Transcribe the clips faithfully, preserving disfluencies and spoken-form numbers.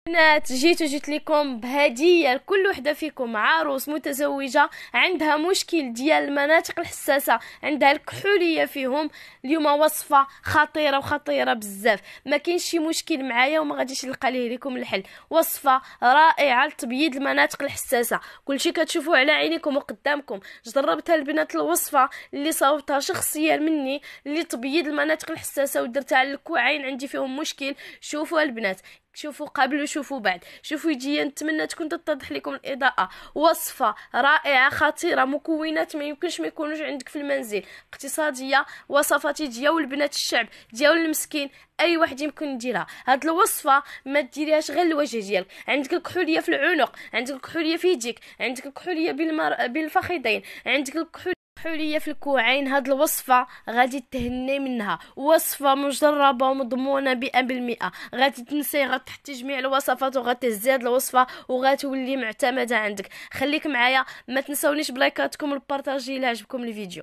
بنات، جيت وجيت لكم بهديه لكل وحده فيكم عروس متزوجه عندها مشكل ديال المناطق الحساسه، عندها الكحوليه فيهم. اليوم وصفه خطيره وخطيره بزاف، ما كاينش شي مشكل معايا وما غاديش نلقى ليه لكم الحل. وصفه رائعه لتبييض المناطق الحساسه، كلشي كتشوفوه على عينيكم وقدامكم. جربتها البنات الوصفه اللي صاوبتها شخصيا مني لتبييض المناطق الحساسه ودرتها على الكوعين عندي فيهم مشكل. شوفوا البنات، شوفوا قبل وشوفوا بعد، شوفوا يجي. نتمنى تكون تتضح لكم الاضاءه. وصفه رائعه خطيره، مكونات ما يمكنش ما يكونوش عندك في المنزل، اقتصاديه، وصفات ديال البنات الشعب ديال المسكين، اي واحد يمكن يديرها. هاد الوصفه ما ديريهاش غير الوجه ديالك، عندك الكحوليه في العنق، عندك الكحوليه في يديك، عندك الكحوليه بالمر... بالفخذين، عندك الكحوليه حولية في الكوعين. هاد الوصفة غادي تهني منها، وصفة مجربة ومضمونة مئة بالمئة. غادي تنسي، غتحطي جميع الوصفات وغتهزي هاد الوصفة وغتولي معتمدة عندك. خليك معايا، ما تنسونيش بلايكاتكم والبارطاجي الى عجبكم الفيديو.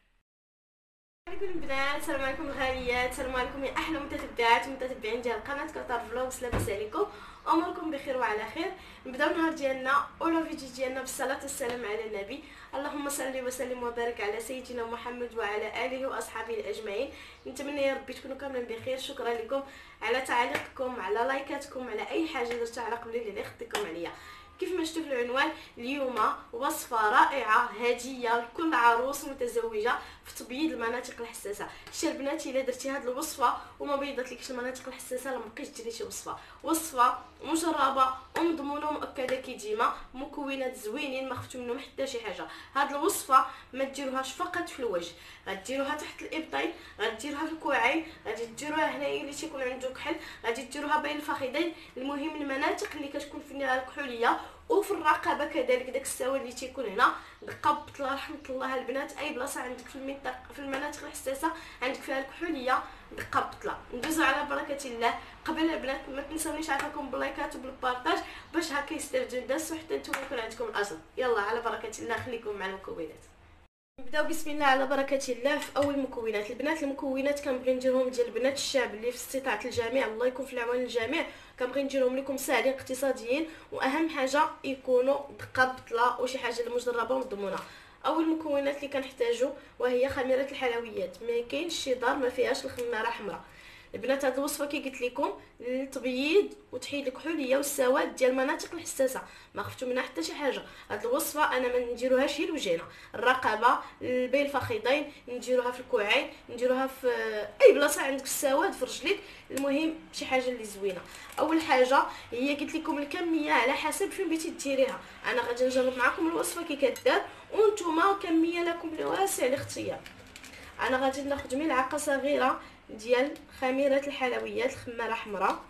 عليكم البنات، السلام عليكم الغاليات، السلام عليكم يا احلى متتبعات ومتتبعين ديال قناه كوثر فلوغز. لاباس عليكم؟ اموركم بخير وعلى خير. نبداو النهار ديالنا ولا فيديو ديالنا بالصلاه والسلام على النبي. اللهم صل وسلم وبارك على سيدنا محمد وعلى اله واصحابه اجمعين. نتمنى يا ربي تكونوا كاملين بخير. شكرا لكم على تعليقكم، على لايكاتكم، على اي حاجه درتها على قبل اللي خديتكم عليا. كيف ما شفتوا في العنوان، اليوم وصفه رائعه هديه لكل عروس متزوجه في تبييض المناطق الحساسه. شتي البنات، الا درتي هذه الوصفه وما بيضتلكش المناطق الحساسه، لا مابقيتش ديري شي وصفه. وصفه مجربه ومضمونه ومؤكده كي ديما، مكونات زوينين ما خفتوا منهم حتى شي حاجه. هذه الوصفه ما ديروهاش فقط في الوجه، غديروها تحت الابطين، غديروها في الكوعين، غادي ديروها هنايا اللي تيكون عنده كحل، غادي ديروها بين الفخذين. المهم المناطق اللي كتكون فيها الكحوليه، وفي الرقبه كذلك داك السواد اللي تيكون هنا. دقه بطله رحمه الله البنات، اي بلاصه عندك في المنطقه في المناطق الحساسه عندك فيها الكحوليه، دقه بطله. ندوزو على بركه الله. قبل البنات ما تنسونيش عافاكم باللايكات وبالبارطاج باش هكا يستافدوا الناس وحتى نتوما يكون عندكم الاجر. يلا على بركه الله، خليكم مع المكونات. نبداو بسم الله على بركه الله. في اول مكونات البنات، المكونات كنبغي نديرهم ديال بنات الشعب اللي في استطاعه الجميع، الله يكون في العون الجميع. كنبغي نديرهم لكم ساهلين اقتصاديين، واهم حاجه يكونوا دقه بطله وشي حاجه اللي مجربه ومضمونه. اول مكونات اللي كنحتاجو وهي خميره الحلويات. ما كاينش شي دار ما فيهاش الخماره حمراء. البنات، هاد الوصفه كي قلت لكم للتبييض وتحييد الكحوليه والسواد ديال المناطق الحساسه، ما خفتوا منها حتى شي حاجه. هاد الوصفه انا ما نديروهاش هي الوجهنا، الرقبه، بين الفخذين، نديروها في الكوعين، نديروها في اي بلاصه عندك السواد في رجليك. المهم شي حاجه اللي زوينه. اول حاجه هي قلت لكم الكميه على حسب فين بغيتي ديريها. انا غادي نجرب معكم الوصفه كي كدار، وانتم كميه لكم واسع الاختيار. انا غادي ناخذ ملعقه صغيره ديال خميره الحلويات، الخماره حمراء،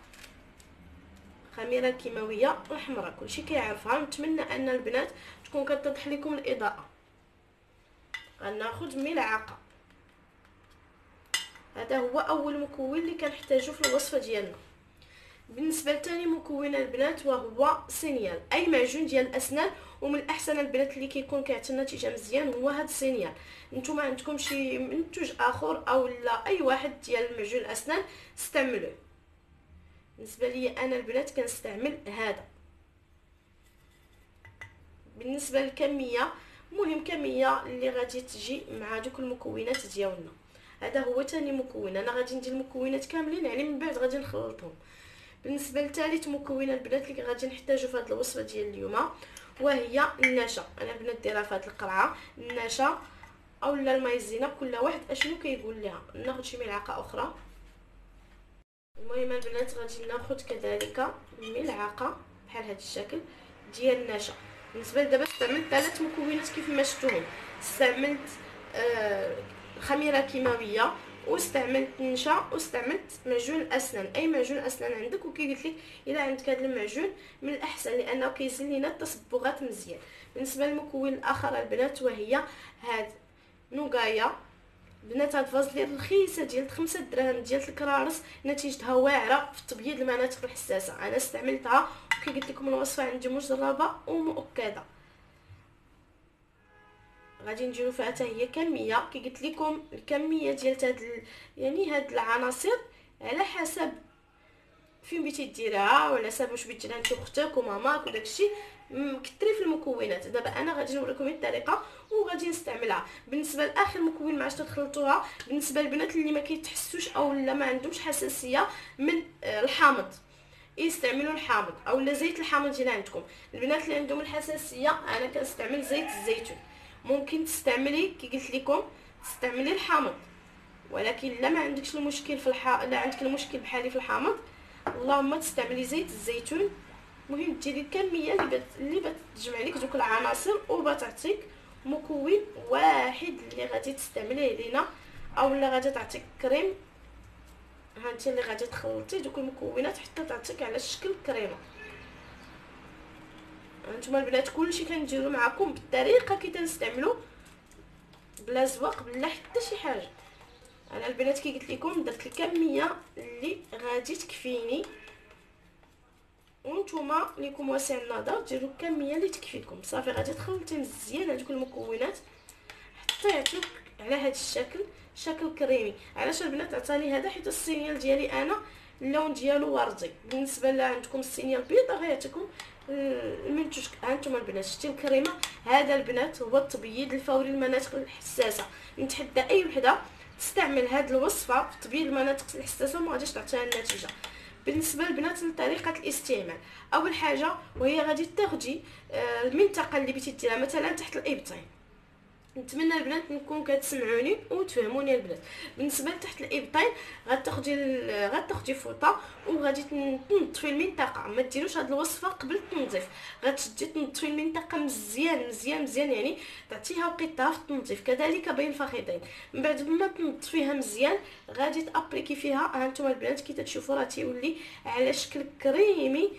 خميره كيماويه وحمراء كلشي كيعرفها. نتمنى ان البنات تكون كتضح لكم الاضاءه. غناخذ ملعقه. هذا هو اول مكون اللي كنحتاجو في الوصفه ديالنا. بالنسبه لثاني مكون البنات وهو سينيال، اي معجون ديال الاسنان. ومن الاحسن البنات اللي كيكون كيعطي نتيجه مزيان هو هذا السينيال. نتوما عندكم شي منتوج اخر او لا اي واحد ديال معجون الاسنان استعملوه. بالنسبه لي انا البنات كنستعمل هذا. بالنسبه للكميه، مهم كميه اللي غادي تجي مع دوك المكونات ديالنا. هذا هو ثاني مكون. انا غادي ندير المكونات كاملين يعني من بعد غادي نخلطهم. بالنسبه لثالث مكون البنات اللي غادي نحتاجو في هذه الوصفه ديال اليوم وهي النشا. انا البنات دايره في هذه القرعه النشا اولا المايزينا، كل واحد اشنو كيقول لها. ناخذ شي ملعقه اخرى. المهم البنات غادي ناخذ كذلك ملعقه بحال هذا الشكل ديال النشا. بالنسبه لدابا استعملت ثلاث مكونات كيف ما شفتوهم. استعملت آه خميره كيماويه، واستعملت نشا، واستعملت معجون اسنان، اي معجون اسنان عندك. وكي قلت لك الا عندك هذا المعجون من الاحسن لانه كيزيل لينا التصبغات مزيان. بالنسبه للمكون الاخر البنات وهي هاد نوغايا. بنات هاد فازلين رخيصه ديال خمسة دراهم ديال الكرارس، نتيجتها واعره في تبييض المناطق الحساسه. انا استعملتها وكي قلت لكم الوصفه عندي مجربه ومؤكده. غادي نديرو فيها حتى هي كميه كي قلت لكم الكميه ديال هاد يعني هاد العناصر على حسب فين بغيتي ديريها وعلى حساب واش بغيتي عند اختك وماماك وداكشي. كثري في المكونات. دابا انا غادي نوريكم الطريقه وغادي نستعملها. بالنسبه لاخر مكون ما عادش تخلطوها بالنسبه للبنات اللي ما كيتحسوش او لا ما عندهمش حساسيه من الحامض، يستعملوا الحامض او لا زيت الحامض اللي عندكم. البنات اللي عندهم الحساسيه انا كنستعمل زيت الزيتون. ممكن تستعملي كي قلت لكم تستعملي الحامض، ولكن لا ما عندكش المشكل في الح... لا عندك المشكل بحالي في الحامض، اللهم تستعملي زيت الزيتون. المهم ديري الكميه اللي بت... اللي بتجمع لك دوك العناصر وبتعطيك مكون واحد اللي غادي تستعمليه لينا او لا غادي تعطيك كريم. ها انت اللي غادي تخلطي دوك المكونات حتى تعطيك على شكل كريمه. هانتوما البنات كلشي كنديرو معكم بالطريقه كي تنستعملوا، بلا زواق بلا حتى شي حاجه. انا البنات كي قلت لكم درت الكميه اللي غادي تكفيني، وانتوما ليكم واسع النظر ديروا الكميه اللي تكفيكم. صافي غادي تخلطي مزيان هذوك المكونات حتى يعطيوك على هذا الشكل، شكل كريمي. علاش البنات عطاني هذا؟ حيت الصينيه ديالي انا اللون ديالو وردي. بالنسبه ل عندكم الصينيه البيضاء غيعطيكم المنتوج. هانتوما البنات شتي الكريمه. هذا البنات هو التبييض الفوري للمناطق الحساسه. نتحدى اي وحده تستعمل هذه الوصفه في تبييض المناطق الحساسه وما غاديش تعطيها النتيجه. بالنسبه للبنات لطريقه الاستعمال، اول حاجه وهي غادي تاخدي المنطقه اللي بغيتي ديرها مثلا تحت الابطين. نتمنى البنات نكون كتسمعوني وتفهموني البنات. بالنسبه لتحت الابطين غتاخدي غتاخدي فوطه وغادي تنظفي المنطقه. ما ديروش هاد الوصفه قبل التنظيف، غتشدي تنظفي المنطقه مزيان مزيان مزيان، يعني تعطيها وقتها في التنظيف. كذلك بين الفخذين من بعد ما تنظفيها مزيان غادي تابليكي فيها. هانتوما البنات كي تشوفوا راه تيولي على شكل كريمي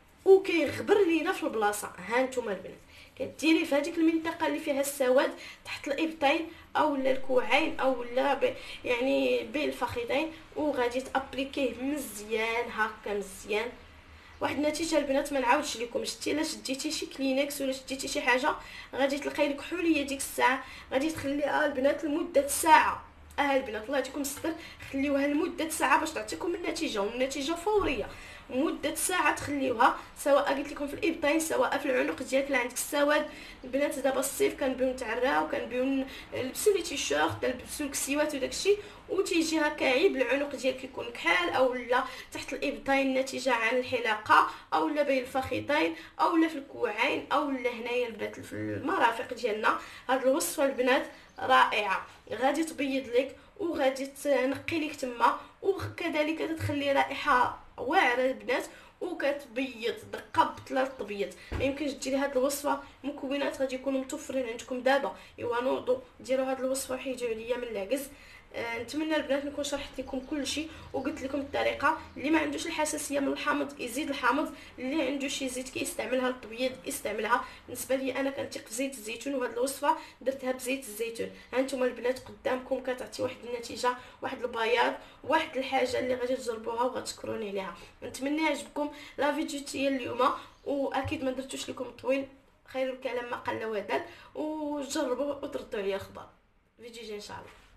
وكيغبر لينا في البلاصه. هانتوما البنات كديري في هذيك المنطقه اللي فيها السواد تحت الابطين او لا الكوعين او لا ب... يعني بين الفخذين، وغادي تابليكيه مزيان هكا مزيان. واحد النتيجه البنات ما نعاودش لكم. شتي الا شديتي شي كلينكس ولا شديتي شي حاجه غادي تلقاي لك حوليه ديك الساعه غادي تخليها البنات لمده ساعه. اه البنات الله يعطيكم الستر خليوها لمده ساعه باش تعطيكم النتيجه، والنتيجه فوريه. مده ساعه تخليوها، سواء قلت لكم في الابطين سواء في العنق ديالك اللي عندك السواد. البنات دابا الصيف كنبيو نتعراو كنبيو نلبسوا لي تيشيرت نلبسوا الكسيوات وداكشي وتيجي هكا عيب العنق ديالك كيكون كحال او لا تحت الابطين نتيجه عن الحلاقه او لا بين الفخذين او لا في الكوعين او لا هنايا البنات في المرافق ديالنا. هاد الوصفه البنات رائعه، غادي تبيض لك وغادي تنقي لك تما، وكذلك تخلي رائحه واعره البنات وكتبيض دقه بطله التبييض. ما يمكنش ديري هاد الوصفه مكونات غادي يكونوا متوفرين عندكم دابا. ايوا نوضوا ديروا هاد الوصفه وحيدوا عليا من العجز. آه نتمنى البنات نكون شرحت لكم كل شيء وقلت لكم الطريقه. اللي ما عندوش الحساسيه من الحامض يزيد الحامض، اللي عنده شي زيت كيستعملها للتبييض يستعملها. بالنسبه لي انا كنثق في زيت الزيتون وهاد الوصفه درتها بزيت الزيتون. ها انتم البنات قدامكم كتعطي واحد النتيجه، واحد البياض، واحد الحاجه اللي غادي تجربوها وغتشكروني عليها. نتمنى يعجبكم لا فيديو ديال اليوم، واكيد ما درتوش لكم طويل، خير الكلام ما قل ودل، وجربوا وتردوا عليا الخبر. فيديو جاي ان شاء الله.